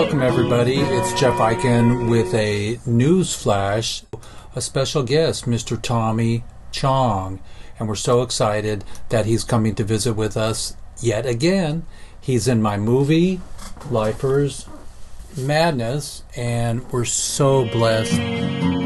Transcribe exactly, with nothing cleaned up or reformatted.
Welcome everybody, it's Jeff Eichen with a news flash. A special guest, Mister Tommy Chong, and we're so excited that he's coming to visit with us yet again. He's in my movie, Lifers Madness, and we're so blessed